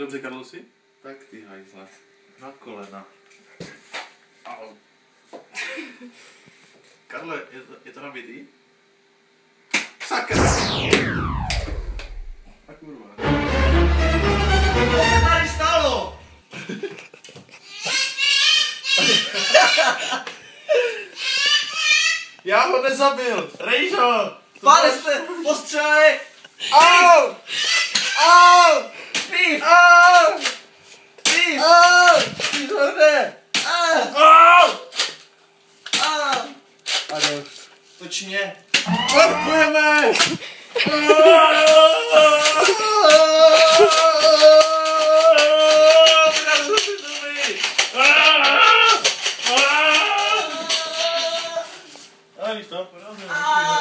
ruce, Karlosi? Tak ty hajzle. Na kolena. Au. Karle, je to nabitý? Sakra! A kurva. Co se tady stalo? Já ho nezabil! Rejžo! Pane jste, postřelej! Au! Au! Pív! Au! Pív! Au! Výborné! Ah! Au! Ah! A dost. Točně. Parkujeme! Ah!